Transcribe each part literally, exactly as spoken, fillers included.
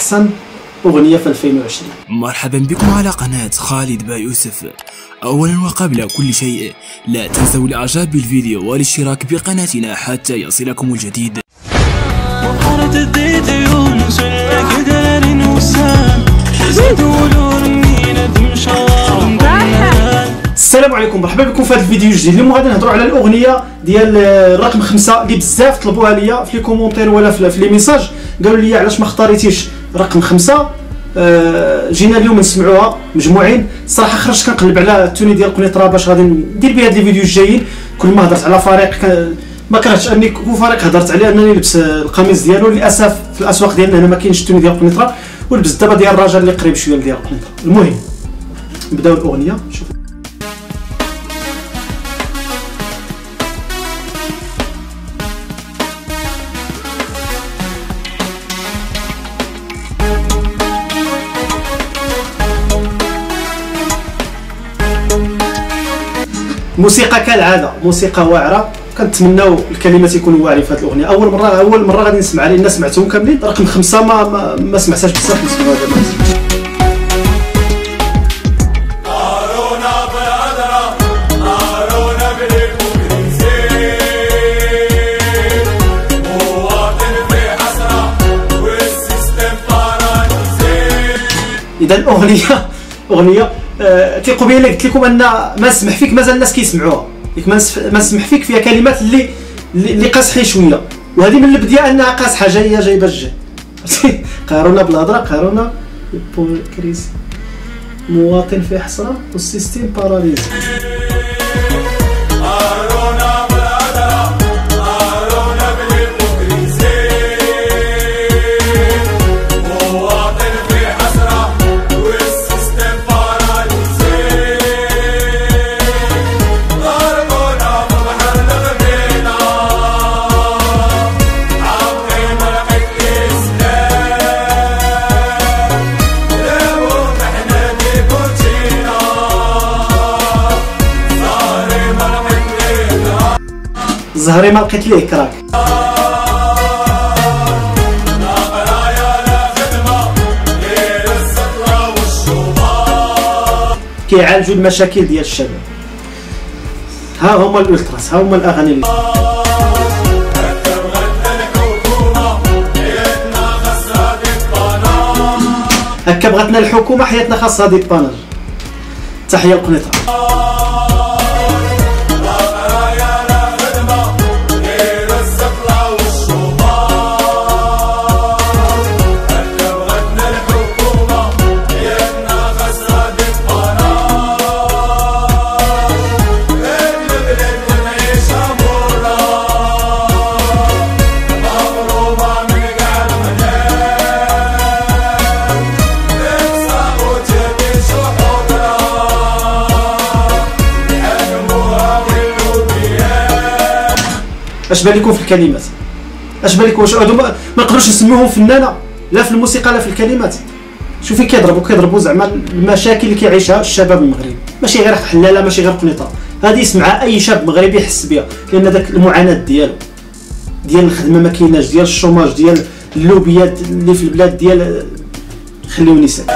احسن اغنيه في ألفين وعشرين. مرحبا بكم على قناه خالد با يوسف. اولا وقبل كل شيء لا تنسوا الاعجاب بالفيديو والاشتراك بقناتنا حتى يصلكم الجديد. السلام عليكم، مرحبا بكم في هذا الفيديو الجديد. اليوم غادي نهضروا على الاغنيه ديال الرقم خمسة اللي بزاف طلبوها ليا في لي كومونتير ولا في لي ميساج، قالوا لي علاش ما اختاريتيش رقم خمسة. أه جينا اليوم نسمعوها مجموعين. الصراحه خرجت كنقلب على التوني ديال قنيطره باش غادي ندير بها هاد لي فيديو الجايين. كل ما هضرت على فريق ما كرهتش اني كل فريق هضرت عليه انني نلبس القميص ديالو. للاسف في الاسواق ديالنا هنا ما كاينش التوني ديال قنيطره، ولبس دابا ديال الرجل اللي قريب شويه ديال قنيطره. المهم نبداو الاغنيه. شوف موسيقى كالعاده، موسيقى واعره. كنتمناو الكلمات يكونوا واعرين في هذه الاغنيه. اول مره اول مره غادي نسمع لان سمعتهم كاملين. رقم خمسة ما ما, ما سمعتهاش بزاف، نسمعوها دابا. اذا الاغنيه اغنيه أه كي قبيله قلت لكم ان ما نسمح فيك مازال الناس كيسمعوها، ياك ما نسمح فيك فيها كلمات اللي اللي قاصحين شويه، وهذه من البدايه انها قاصحه جايه جايبه الجهد. قارونا بالهضره، قارونا كريس مواطن في حسره والسيستيم باراليزي. زهري ما لقيت ليه كراك. كيعالجوا المشاكل ديال الشباب. ها هما الالتراس، ها هما الاغاني اللي هكا بغاتنا الحكومه حياتنا خاصها دي باناج. تحيه لقنيطره. اش بالكم في الكلمات؟ اش بالكم؟ واش هادو ما نقدروش نسميوهم فنانه لا في الموسيقى لا في الكلمات؟ شوفي كيضربوا كيضربوا زعما المشاكل اللي كيعيشها الشباب المغربي، ماشي غير حلاله، ماشي غير قنيطره. هذه يسمعها اي شاب مغربي يحس بها، لان داك المعاناه ديالو ديال الخدمه ما كايناش، ديال الشوماج، ديال اللوبيات اللي في البلاد ديال خليوني ساكت.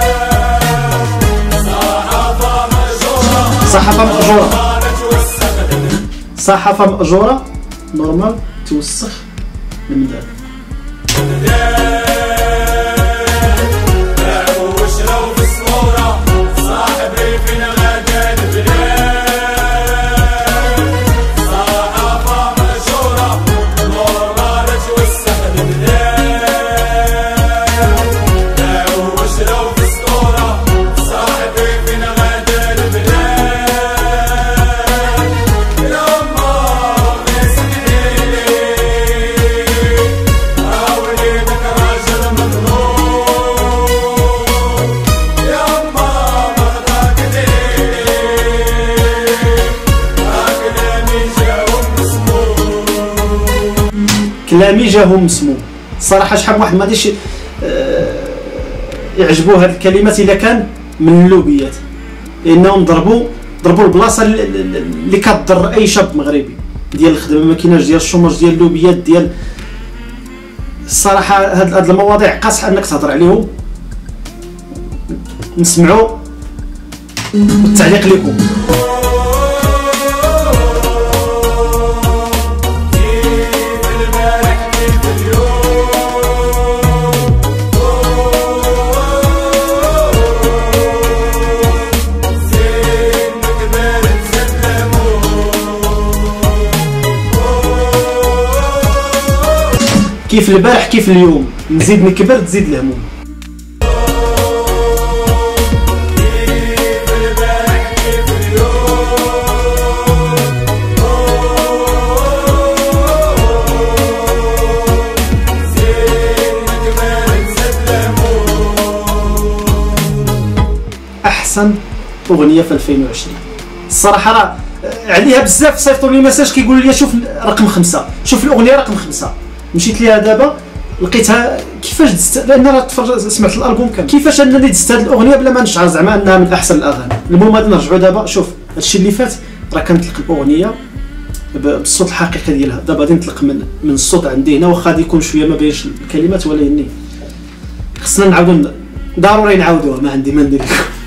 صحافه مأجوره، صحافه مأجوره نورمال توسخ المدار. كلامي جاهم مسموم. الصراحه شحال واحد ما غاديش يعجبوه هذه الكلمات الا كان من اللوبيات، لانهم ضربوا ضربوا البلاصه اللي كتضر اي شاب مغربي، ديال الخدمه ما كايناش، ديال الشوماج، ديال اللوبيات، ديال الصراحه هاد هاد المواضيع قاصح انك تهضر عليهم. نسمعوا والتعليق لكم. كيف البارح كيف اليوم، نزيد نكبر تزيد الهموم. احسن اغنيه في ألفين وعشرين الصراحه راه عليها بزاف صيفطوا لي ميساج كيقولوا لي شوف رقم خمسة، شوف الاغنيه رقم خمسة. مشيت ليها دابا لقيتها كيفاش دزت، لان راه تفرج سمعت الالبوم كامل، كيفاش انني دزت هذه الاغنيه بلا ما نشعر زعما انها من احسن الاغاني. المهم غادي نرجعوا دابا. شوف هادشي اللي فات راه كنطلق الاغنيه بالصوت الحقيقي ديالها، دابا غادي نطلق من من الصوت عندي هنا، واخا غادي يكون شويه ما بينش الكلمات، ولكن خصنا نعاودوا، ضروري نعاودوها، ما عندي ما ندير.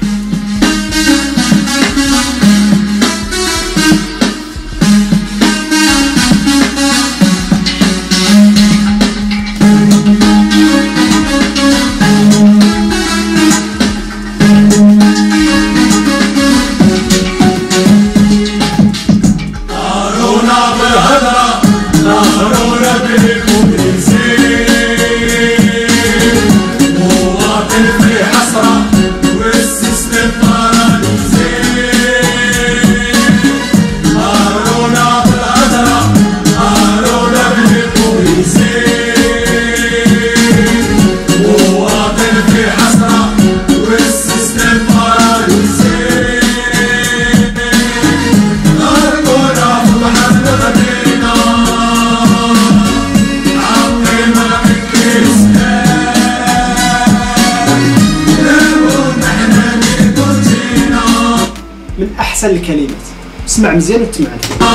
من احسن الكلمات. اسمع مزيان وتسمع.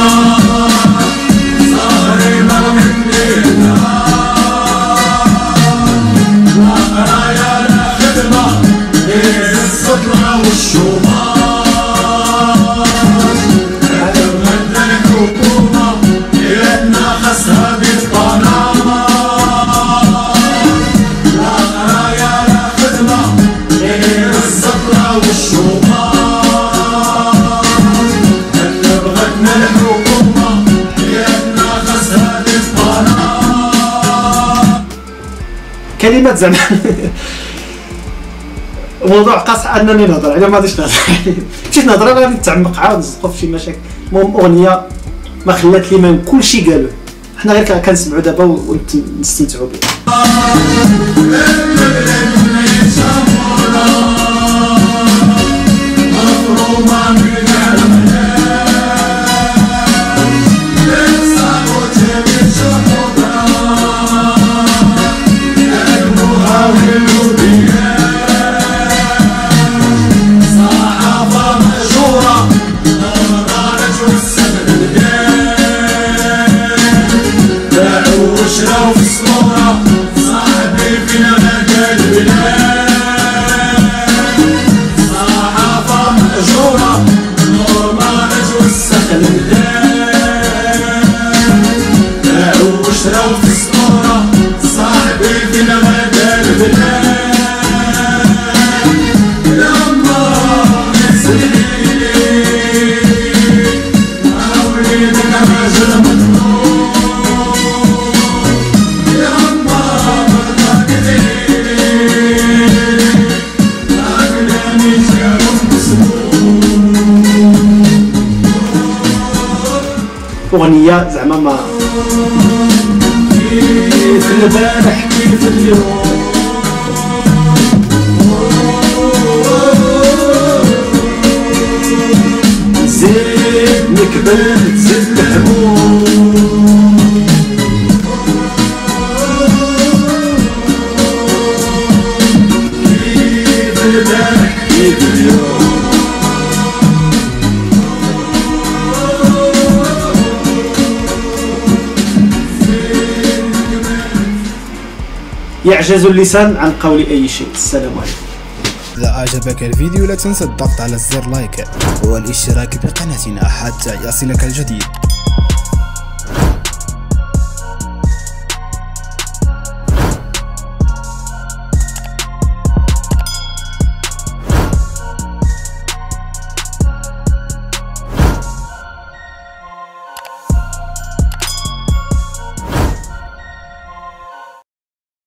كلمات زعما موضوع قاصح انني نهضر عليه، ما غاديش نهضر مشيت نهضر غادي نتعمق عاود نزقوا في شي مشاكل. المهم اغنيه ما خلات لي من كلشي قالوا، حنا غير كنسمعوا دابا ونستمتعوا بها. اغنيه زعما ما كيف البارح كيف اليوم، زيد نكبر تزيد الهموم، كيف البارح كيف اليوم. يعجز اللسان عن قول اي شيء. السلام عليكم. إذا أعجبك الفيديو لا تنسى الضغط على زر لايك والاشتراك بقناتنا حتى يصلك الجديد.